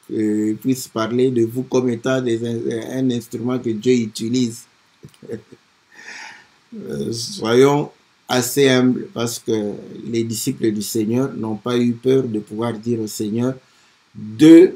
comme étant un instrument que Dieu utilise. Soyons assez humbles parce que les disciples du Seigneur n'ont pas eu peur de pouvoir dire au Seigneur de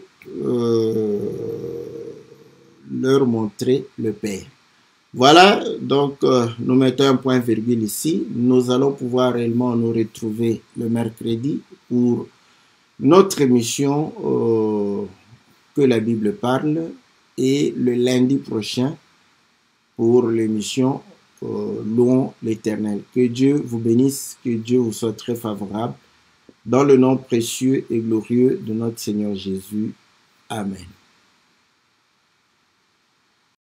leur montrer le Père. Voilà, donc nous mettons un point virgule ici. Nous allons pouvoir réellement nous retrouver le mercredi pour notre émission que la Bible parle et le lundi prochain pour l'émission Louons l'Éternel. Que Dieu vous bénisse, que Dieu vous soit très favorable. Dans le nom précieux et glorieux de notre Seigneur Jésus. Amen.